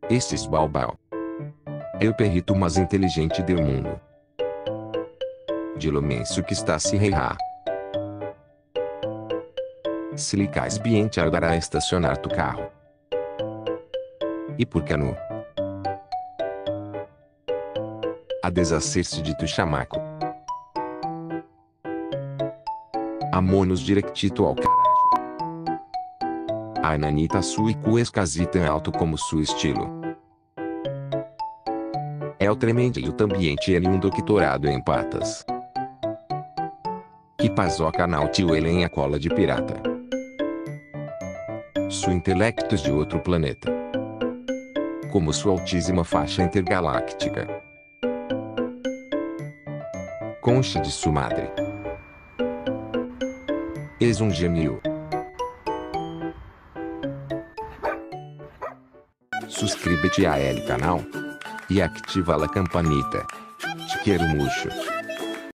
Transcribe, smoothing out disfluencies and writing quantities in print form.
Esses balbal. Eu perrito mais inteligente do mundo. De Lumencio que está se reirar. Se licais biente ajudará a estacionar tu carro. E por que não? A desacer-se de tu chamaco. Amonos directito ao caralho. A nanita sua e cuescasi tão alto como su estilo. É o tremendinho tambiente ele um doutorado em patas. Que pazoca na tio ele em a cola de pirata. Su intelectos de outro planeta. Como sua altíssima faixa intergaláctica. Concha de sua madre. És um gêmeo. Suscríbete a el canal. E ativa a campanita. Te quero mucho.